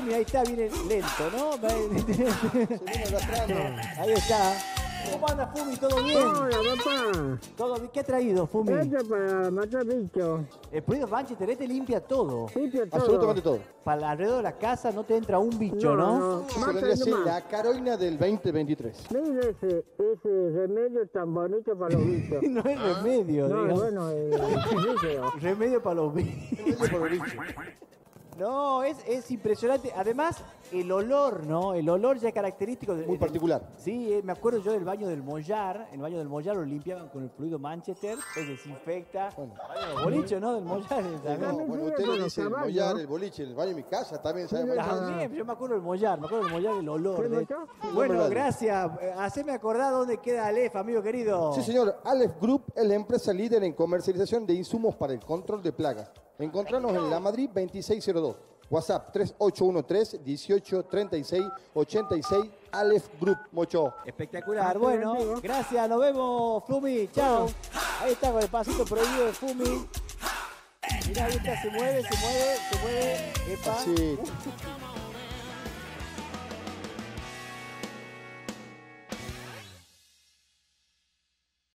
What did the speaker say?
Fumi, ahí está, viene lento, ¿no? Se viene arrastrando. Ahí está. ¿Cómo anda, Fumi? ¿Todo bien? Hola, papá. ¿Todo bien? ¿Qué ha traído, Fumi? Esto para matar bichos. El Pulido Manchester este limpia todo. Limpia todo. Absolutamente todo. Para alrededor de la casa no te entra un bicho, ¿no? Se vendría a ser la Carolina del 2023. Mira ese remedio tan bonito para los bichos. No es remedio, No, digamos. bueno, Remedio para los bichos. No, es impresionante. Además, el olor, ¿no? El olor ya es característico. Muy particular. Sí, me acuerdo yo del baño del Mollar. En el baño del Mollar lo limpiaban con el fluido Manchester. Se desinfecta. Bueno. El baño del boliche, ¿no? Del Mollar. No, bueno, usted le dice el mollar, el boliche, el baño de mi casa, también sabe más. También, yo me acuerdo del Mollar. Me acuerdo del Mollar, el olor. ¿Qué mucho? Bueno, gracias. Haceme acordar dónde queda ALEF, amigo querido. Sí, señor. ALEF Group es la empresa líder en comercialización de insumos para el control de plagas. Encontrarnos en La Madrid 2602. WhatsApp 3813-1836-86. ALEF Group, Mocho. Espectacular. Bueno, gracias. Nos vemos, Fumi. Chao. Ahí está con el pasito prohibido de Fumi. Mirá, ahí está. Se mueve. Epa. Sí.